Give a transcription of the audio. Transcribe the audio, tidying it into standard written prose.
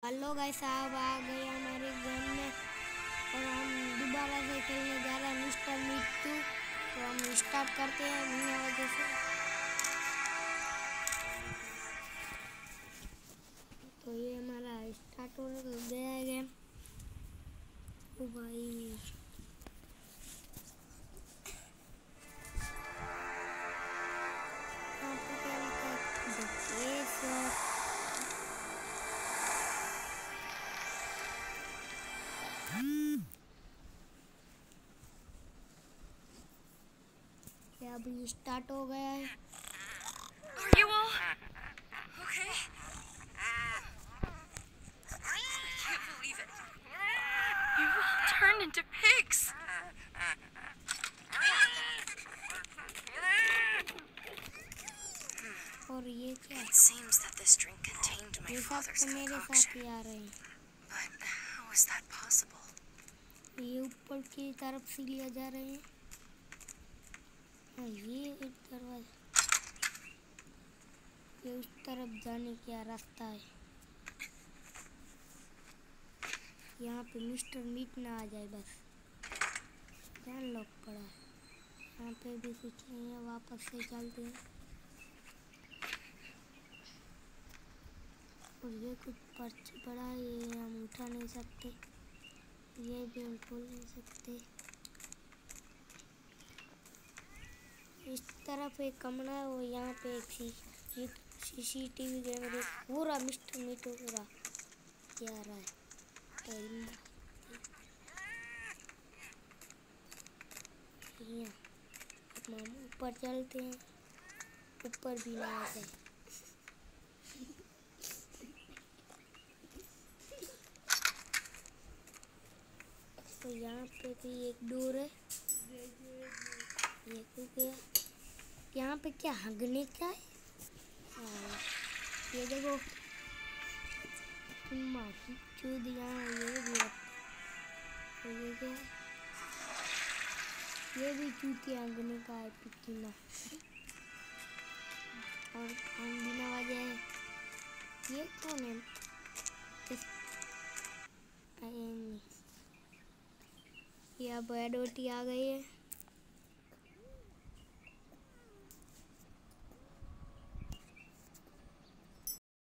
Hello guys, साहब आ गए हमारे घर में और हम दोबारा से खेलने जा रहे हैं मिस्टर मीट 2। तो हम स्टार्ट करते हैं बिना वजह से। तो ये हमारा स्टार्ट हो गया है गेम। ओ भाई अभी स्टार्ट हो गया है। Are you all okay? I can't believe it. You all turned into pigs. और ये क्या? It seems that this drink contained my ये सब father's तो मेरे साथ ही concoction. आ रहे हैं। But how is that possible? ये ऊपर की तरफ से लिया जा रहे हैं। ये एक दरवाजा, ये उस तरफ जाने का रास्ता है। यहाँ पे मिस्टर मीट ना आ जाए बस। ध्यान लॉक पड़ा है। यहाँ पे भी कुछ नहीं है, वापस से चलते हैं। और ये कुछ पर्ची पड़ा है, ये हम उठा नहीं सकते, ये भी हम खोल नहीं सकते। इस तरफ एक कमरा है और यहाँ पे एक सीसीटीवी कैमरे पूरा मिस्टर मीट पूरा क्या रहा है। हम ऊपर चलते हैं, ऊपर भी ना आ जाए। तो यहाँ पे भी एक डोर है। ये तो क्या, यहाँ पे क्या हगने का है? ये देखो माखी चूद यहाँ ये भी रखता। तो ये क्या है? ये भी चूती हगने का है पिकीना। और हम बिना वजह ये कौन है? ये अब एडोटी आ गई है।